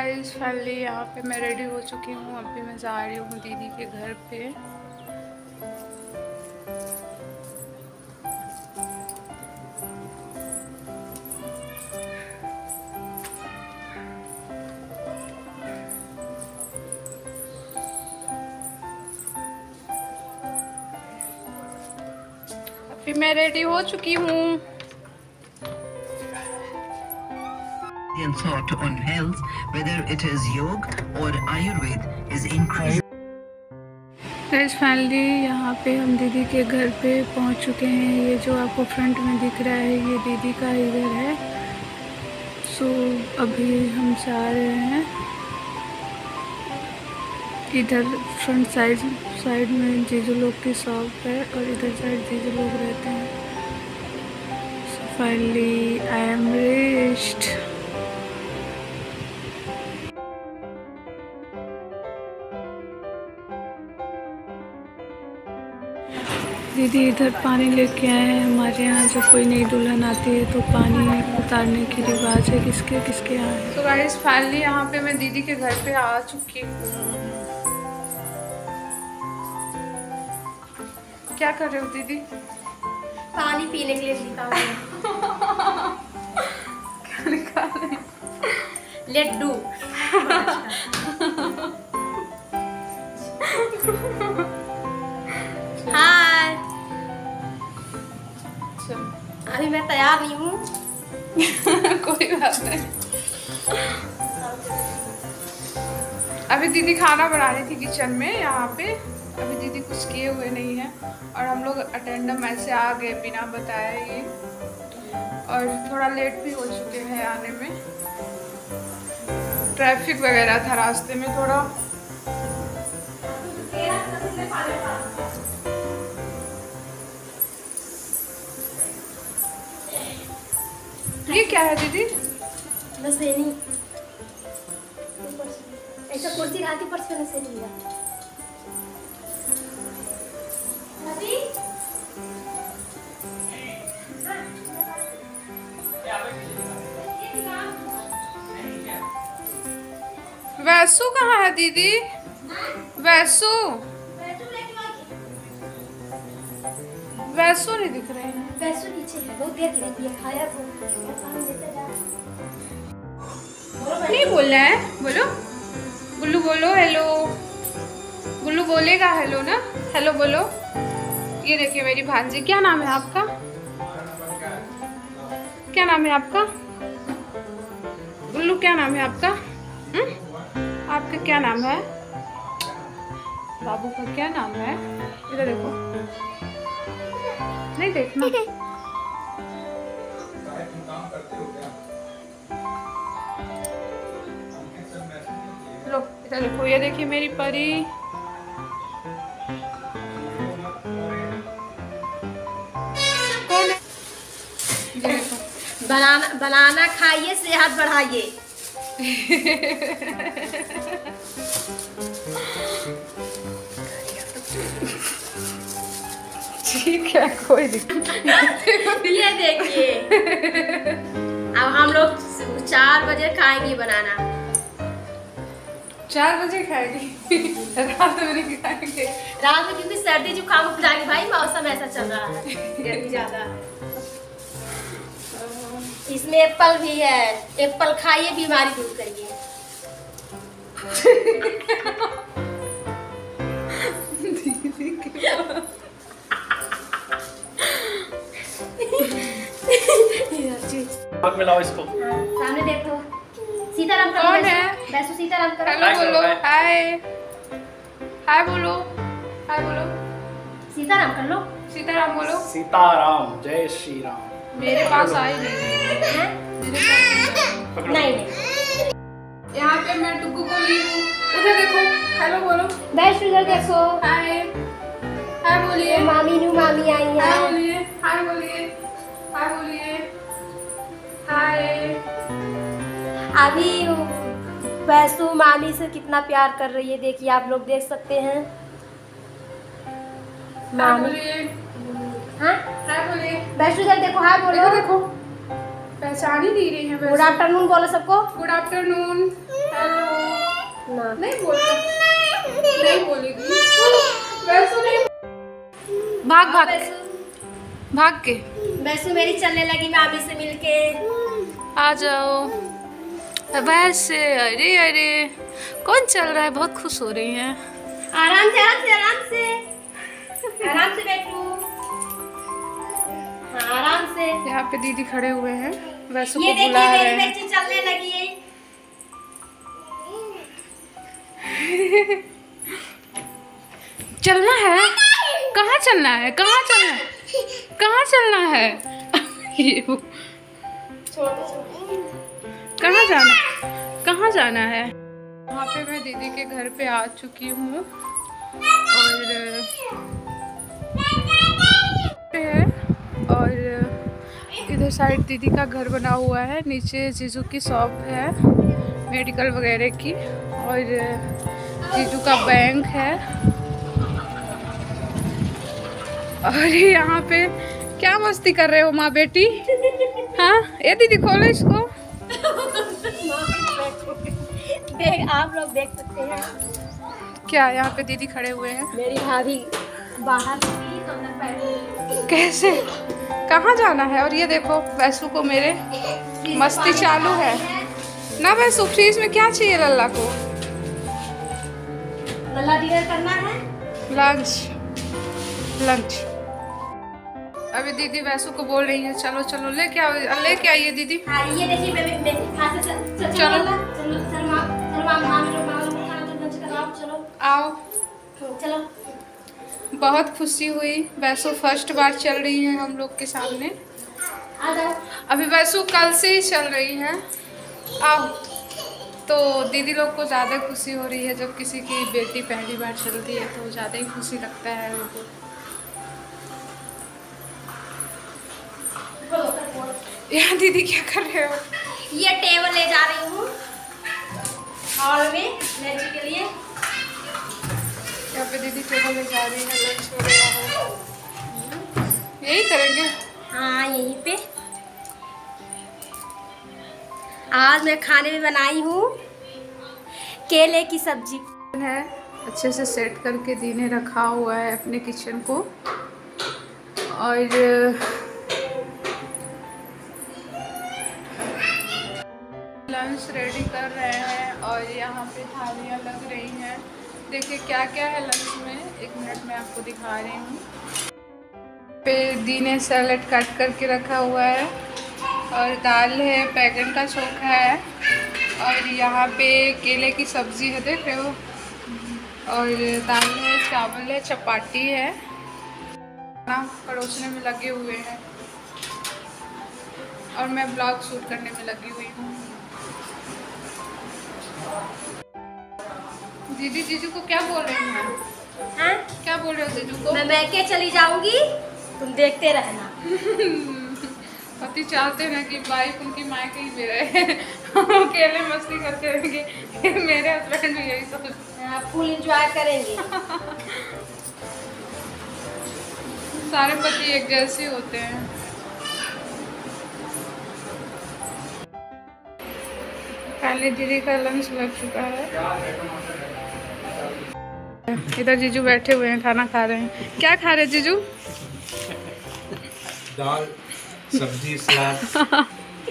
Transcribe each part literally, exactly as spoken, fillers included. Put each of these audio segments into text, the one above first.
Guys finally यहाँ पे मैं रेडी हो चुकी हूँ। अभी मैं जा रही हूँ दीदी के घर पे। अभी मैं रेडी हो चुकी हूँ। Thought on health, whether it is yoga or Ayurveda, is increasing. Guys finally यहाँ पे हम दीदी के घर पे पहुँच चुके हैं। ये जो आपको फ्रंट में दिख रहा है ये दीदी का ही घर है। सो अभी हम जा रहे हैं। इधर फ्रंट साइड साइड में जीजू लोग की शॉप है और इधर साइड जीजू लोग रहते हैं। So finally I am reached. दीदी इधर पानी लेके आए हैं। हमारे यहाँ जब कोई नई दुल्हन आती है तो पानी उतारने की रिवाज है। किसके किसके यहाँ है। तो गाइस फाइनली यहाँ पे मैं दीदी के घर पे आ चुकी हूँ। क्या कर रहे हो दीदी? पानी पीने के लिए निकाल रहे हैं। क्या निकाल रहे हैं? लड्डू। हाय। अभी मैं तैयार नहीं हूँ। कोई बात नहीं। अभी दीदी खाना बना रही थी किचन में यहाँ पे। अभी दीदी कुछ किए हुए नहीं है और हम लोग अटेंडम ऐसे आ गए बिना बताए ही। और थोड़ा लेट भी हो चुके हैं आने में। ट्रैफिक वगैरह था रास्ते में थोड़ा। ये क्या है दीदी? बस नहीं ऐसा कुर्सी ला के पर्स में से लिया। वैसू कहाँ है दीदी? वैसू वैसू नहीं दिख रहे हैं। वैसू नीचे है। बहुत देर की है खाया को नहीं बोल रहा है। बोलो गुल्लू बोलो हेलो। गुल्लू बोलेगा हेलो ना। हेलो बोलो। ये देखिए मेरी भांजी। क्या नाम है आपका? क्या नाम है आपका? गुल्लू क्या नाम है आपका? हुँ? आपका क्या नाम है? बाबू का क्या नाम है? इधर देखो। नहीं देखना। लो इधर देखो। ये देखिए मेरी परी। कौन है? ये देखो। बनाना बनाना खाइए सेहत बढ़ाइए। ठीक है कोई दिक्कत नहीं। ये देखिए अब हम लोग चार बजे खाएंगे बनाना। चार बजे खाएगी? रात में नहीं खाएंगे। रात में क्योंकि सर्दी जुकाम हो जाएगी भाई। मौसम ऐसा चल रहा है गर्मी ज्यादा। इसमें एप्पल भी है। एप्पल खाइए बीमारी दूर करिए। हाथ मिलाओ इसको। सामने देखो। सीताराम करो। कौन है? वैसे सीताराम करो। हेलो बोलो। हाय हाय बोलो। हाय बोलो। सीताराम कर लो। सीताराम बोलो। सीताराम जय श्री राम। मेरे पास आई नहीं। मेरे पास नहीं नहीं। यहाँ पे मैं टुक्कू को ली हूँ। उधर देखो। हेलो बोलो। वैष्णो इधर देखो। हाय हाय बोलिए। मामी नू मामी आई हाय है। बोलिए। हाय बोलिए। हाय बोलिए। हाय। अभी वैष्णो मामी से कितना प्यार कर रही है देखिए आप लोग देख सकते हैं। मामी बोलिए। हाँ हाय बोलिए। वैष्णो इधर देखो। हाय बोलो। देखो पहचान ही नहीं रही है। गुड आफ्टरनून बोलो सबको। Good afternoon. हेलो। ना नहीं बोलते, नहीं बोलेगी वैसे नहीं। भाग भाग भाग के वैसे मेरी चलने लगी मामी से मिलके। आ जाओ वैसे। अरे अरे कौन चल रहा है? बहुत खुश हो रही हैं। आराम से आराम से आराम से आराम से बैठो। हाँ, आराम से। यहाँ पे दीदी खड़े हुए हैं, वैसे ये को बुला देखिए रहे मेरी हैं। बच्ची चलने लगी है। चलना है? कहाँ चलना है? कहाँ चलना है? कहाँ चलना है? ये वो। कहाँ जाना? कहाँ जाना है? वहाँ पे मैं दीदी के घर पे आ चुकी हूँ और है और इधर साइड दीदी का घर बना हुआ है, नीचे जीजू की शॉप है मेडिकल वगैरह की, और जीजू का बैंक है। और यहाँ पे क्या मस्ती कर रहे हो माँ बेटी? हाँ ये दीदी खोलो इसको। देख आप लोग देख सकते हैं क्या यहाँ पे दीदी खड़े हुए हैं? मेरी भाभी बाहर थी तो अंदर बैठी। कैसे? कहाँ जाना है? और ये देखो वैसू को मेरे मस्ती चालू है ना। वैसू फ्रीज में क्या चाहिए लल्ला को? लल्ला डिनर करना है। Lunch lunch. अभी दीदी वैसू को बोल रही है चलो चलो लेके आओ, लेके आइए दीदी। हाँ ये देखिए बेबी बेबी हाथ से चल चल चलो। चलो चल माँ चल माँ माँ लोग माँ लोग खाना तो लंच कराओ। चलो आओ। चलो। बहुत खुशी हुई, वैसू फर्स्ट बार चल रही है हम लोग के सामने। आ जाओ। अभी वैसू कल से ही चल रही है। आओ। तो दीदी लोग को ज़्यादा खुशी हो रही है जब किसी की बेटी पहली बार चलती है तो ज़्यादा ही खुशी लगता है उनको। यहाँ दीदी क्या कर रहे हो? ये टेबल ले जा रही हूँ हॉल में लंच के लिए। यहाँ पे दीदी टेबल ले जा रही है लंच वगैरह। यही करेंगे। हाँ यहीं पे आज मैं खाने में बनाई हूँ केले की सब्जी है। अच्छे से सेट करके दी ने रखा हुआ है अपने किचन को, और लंच रेडी कर रहे हैं और यहाँ पे थालियाँ लग रही हैं। देखिए क्या क्या है लंच में, एक मिनट में आपको दिखा रही हूँ। पे दी ने सैलेड काट करके रखा हुआ है और दाल है, बैगन का चोखा है, और यहाँ पे केले की सब्जी है देख रहे हो, और दाल है, चावल है, चपाती है। खाना परोसने में लगे हुए हैं और मैं ब्लॉग शूट करने में लगी हुई हूँ। दीदी जीजू को क्या बोल रही हैं? हाँ? क्या बोल रहे हो जीजू को? मैं मैके चली जाऊंगी, तुम देखते रहना। पति चाहते हैं कि वाइफ उनकी मायके ही में रहे, अकेले मस्ती करते रहेंगे। मेरे हस्बैंड भी यही सोचते हैं। फुल एंजॉय करेंगे। सारे पति एक जैसे होते हैं। पहले दीदी का लंच लग चुका है, इधर जीजू बैठे हुए हैं खाना खा रहे हैं। क्या खा रहे हैं जीजू? दाल सब्जी सलाद।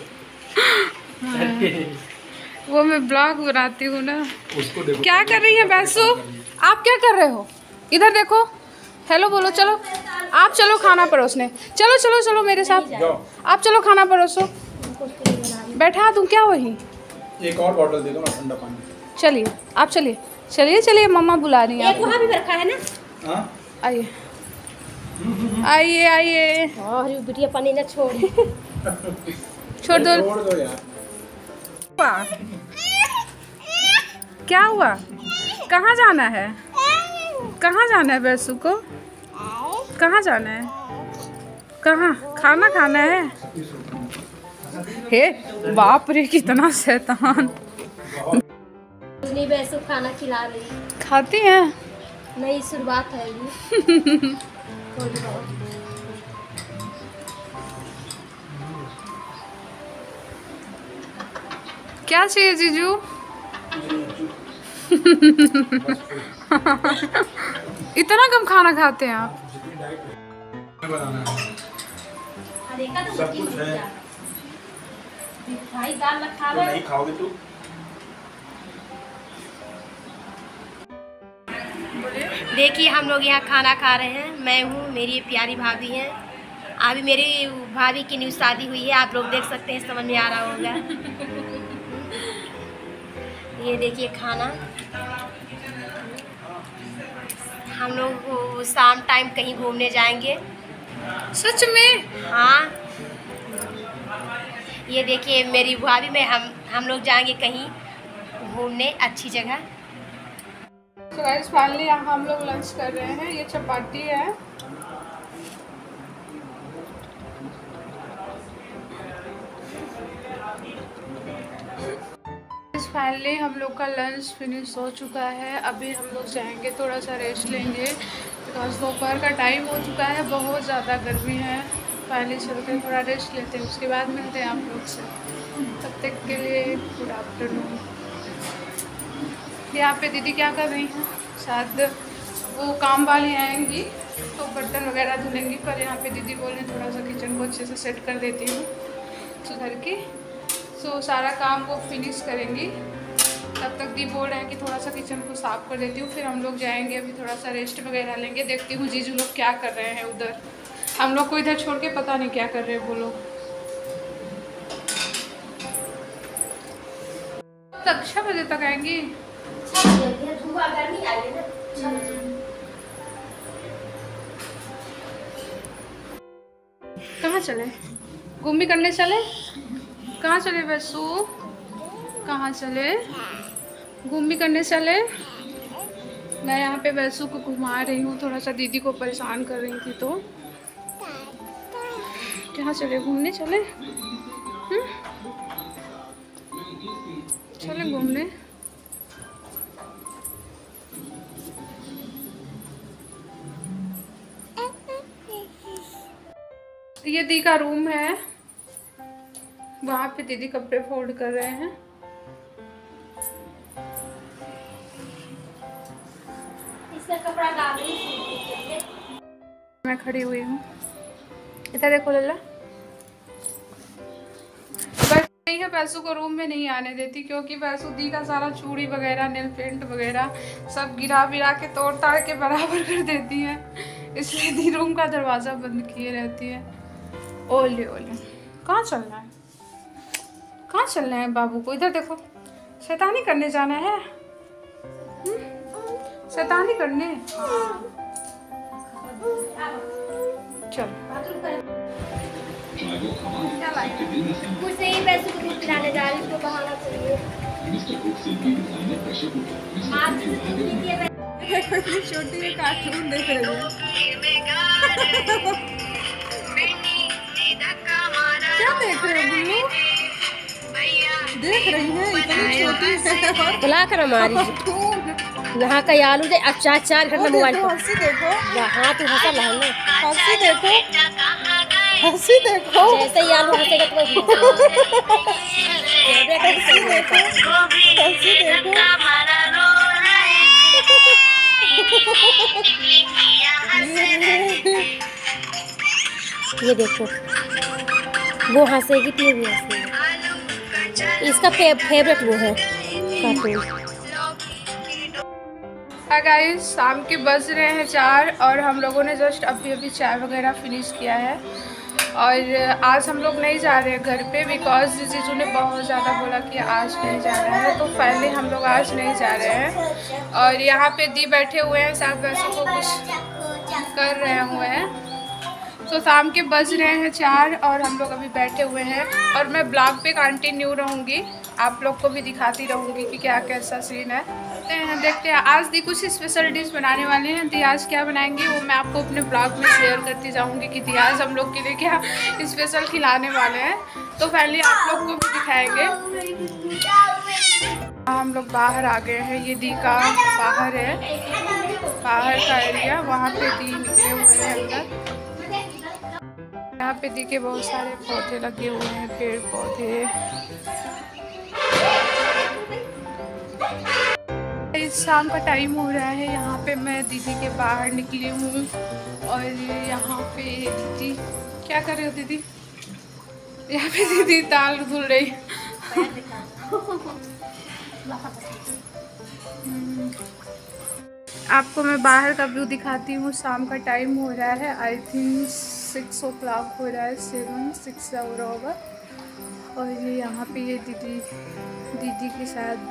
वो मैं ब्लॉग बनाती हूँ ना। उसको देखो क्या कर रही है वैसु? आप क्या कर रहे हो? इधर देखो, हेलो बोलो। चलो आप चलो खाना परोसने। चलो चलो चलो मेरे साथ, आप चलो खाना परोसो। बैठा दूँ क्या वहीं? एक और बॉटल दे दो ना ठंडा पानी। चलिए आप चलिए चलिए चलिए, मम्मा बुला रही हैं एक वहाँ भी रखा है ना। हाँ आइए आइए आइए। और बिटिया पानी ना छोड़ी। छोड़ दो। छोड़ दो यार। क्या हुआ? कहाँ जाना है? कहाँ जाना है वैसु को? कहाँ जाना है? कहाँ खाना खाना है? हे बाप रे कितना शैतान। नहीं वैसे खाना खिला रही। खाती हैं? नहीं शुरुआत है ये। थोड़ी बहुत। क्या चाहिए जीजू? इतना कम खाना खाते हैं आप? सब कुछ है। भाई दाल रखा तो नहीं खाओगे तू? देखिए हम लोग यहाँ खाना खा रहे हैं। मैं हूँ, मेरी प्यारी भाभी है। अभी मेरी भाभी की न्यू शादी हुई है, आप लोग देख सकते हैं, समझ में आ रहा होगा। ये देखिए खाना। हम लोग शाम टाइम कहीं घूमने जाएंगे। सच में? हाँ, ये देखिए मेरी भाभी में हम हम लोग जाएंगे कहीं घूमने अच्छी जगह। तो गाइस फाइनली यहाँ हम लोग लंच कर रहे हैं। ये चपाती है, फाइनली हम लोग का लंच फिनिश हो चुका है। अभी हम लोग जाएंगे, थोड़ा सा रेस्ट लेंगे बिकॉज दोपहर का टाइम हो चुका है, बहुत ज़्यादा गर्मी है। फाइनली चलते हैं, थोड़ा रेस्ट लेते हैं, उसके बाद मिलते हैं आप लोग से। तब तक के लिए गुड आफ्टरनून। यहाँ पे दीदी क्या कर रही हैं? शायद वो काम वाली आएंगी तो बर्तन वगैरह धुलेंगी, पर यहाँ पे दीदी बोल रही थोड़ा सा किचन को अच्छे से सेट कर देती हूँ सुधर के। सो सारा काम वो फिनिश करेंगी, तब तक दी बोल रहे हैं कि थोड़ा सा किचन को साफ़ कर देती हूँ, फिर हम लोग जाएंगे। अभी थोड़ा सा रेस्ट वगैरह लेंगे। देखती हूँ जीजू लोग क्या कर रहे हैं उधर। हम लोग को इधर छोड़ के पता नहीं क्या कर रहे हैं वो लोग। तक छः बजे तक आएंगी। कहाँ चले? घूम भी करने चले? कहाँ चले वैसू? कहाँ चले? घूम भी करने चले? मैं यहाँ पे वैसू को घुमा रही हूँ, थोड़ा सा दीदी को परेशान कर रही थी। तो कहाँ चले? घूमने चले? हुँ? चले घूमने। ये दी का रूम है, वहाँ पे दीदी कपड़े फोल्ड कर रहे हैं। इसका कपड़ा डाल। मैं खड़ी हुई हूँ, इधर देखो लल्ला। बस नहीं है, पैसों को रूम में नहीं आने देती क्योंकि पैसों दी का सारा चूड़ी वगैरह, नेल पेंट वगैरह सब गिरा विरा के तोड़ ताड़ के बराबर कर देती है, इसलिए दी रूम का दरवाज़ा बंद किए रहती है। ओले ओले, कहाँ चलना है? कहाँ चलना है बाबू को? इधर देखो, शैतानी करने जाना है। हुँ? शैतानी करने। चल क्या लाए? कुछ नहीं, पैसे को दूध पिलाने जा रही हूँ, उसको बहाना चाहिए। छोटी कार्टून देख रही है। क्या देख रहे हो गुल्लू? देख रही है इतनी छोटी है। बुला कर हमारी यहाँ का आलू दे अच्छा अच्छा करना मोबाइल पर। हंसी देखो, हाँ तू हंसा लहंगा। हंसी देखो, हंसी देखो। जैसे ही आलू हंसेगा तो हंसी देखो, हंसी देखो। ये देखो, वो हंसेगी तो ये भी हंसेगी। इसका फे, फेवरेट वो है कार्टून। हाय गाइस, शाम के बज रहे हैं चार और हम लोगों ने जस्ट अभी अभी चाय वगैरह फिनिश किया है। और आज हम लोग नहीं जा रहे हैं घर पे बिकॉज जीजू ने बहुत ज़्यादा बोला कि आज नहीं जा रहे हैं, तो पहले हम लोग आज नहीं जा रहे हैं। और यहाँ पे दी बैठे हुए हैं, सब वैसे को कुछ कर रहे हुए हैं। तो शाम के बज रहे हैं चार और हम लोग अभी बैठे हुए हैं और मैं ब्लॉग पे कंटिन्यू रहूँगी, आप लोग को भी दिखाती रहूँगी कि क्या कैसा सीन है। तो देखते हैं, आज दी कुछ स्पेशल डिश बनाने वाले हैं। दी आज क्या बनाएंगी वो मैं आपको अपने ब्लॉग में शेयर करती जाऊँगी कि दी आज हम लोग के लिए क्या स्पेशल खिलाने वाले हैं। तो पहले आप लोग को भी दिखाएंगे। हम लोग बाहर आ गए हैं, ये दी का बाहर है, बाहर का एरिया, वहाँ पे दी निकले हुए हैं अंदर। यहाँ पे दी के बहुत सारे पौधे लगे हुए हैं, पेड़ पौधे। पे शाम का टाइम हो रहा है। यहाँ पे मैं दीदी के बाहर निकली हूँ और यहाँ पे दीदी क्या कर रही हो दीदी? यहाँ पे दीदी दाल धुल रही। आपको मैं बाहर का व्यू दिखाती हूँ। शाम का टाइम हो रहा है, I think six o'clock हो रहा है, सेवन सिक्स हो रहा होगा। और ये यहाँ पे ये दीदी दीदी के साथ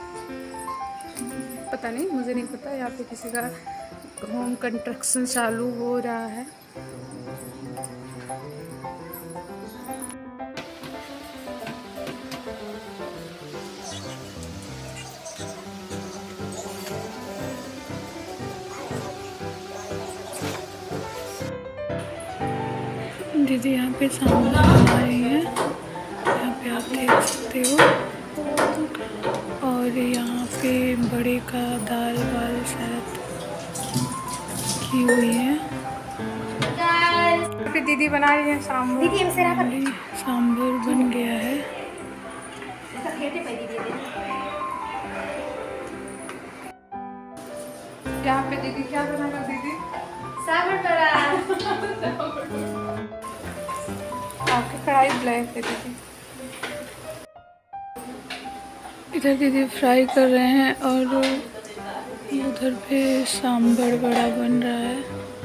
पता नहीं, मुझे नहीं पता, यहाँ पे किसी का होम कंस्ट्रक्शन चालू हो रहा है। दीदी यहाँ पे सामने बना रही है, यहाँ पे आप देख सकते हो। और यहाँ पे बड़े का दाल वाल शायद की हुई है। यहाँ पे दीदी बना रही है सांभर। सांभर बन गया है। यहाँ पे दीदी क्या बना रहा दीदी? सांभर बड़ा। आपकी कढ़ाई ब्लैक है दीदी। इधर दीदी फ्राई कर रहे हैं और उधर पे सांभर बड़ा बन रहा है।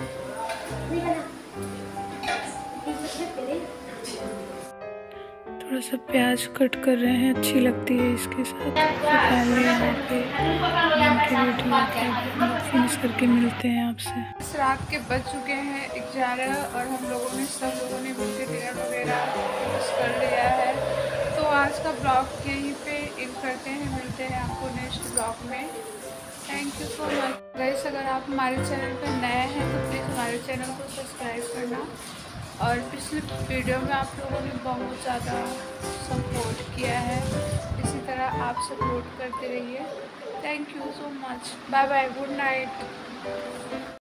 थोड़ा सा प्याज कट कर रहे हैं, अच्छी लगती है इसके साथ। पहले यहाँ पे फिनिश करके मिलते हैं आपसे। रात के बज चुके हैं ग्यारह और हम लोगों ने सब लोगों ने मिलकर डिनर वगैरह कर लिया है। तो आज का ब्लॉग यहीं पे एंड करते हैं, मिलते हैं आपको नेक्स्ट ब्लॉग में। Thank you so much guys. अगर आप हमारे चैनल पर नए हैं तो प्लीज़ हमारे चैनल को सब्सक्राइब करना। और पिछले वीडियो में आप लोगों ने बहुत ज़्यादा सपोर्ट किया है, इसी तरह आप सपोर्ट करते रहिए। Thank you so much. Bye bye, good night.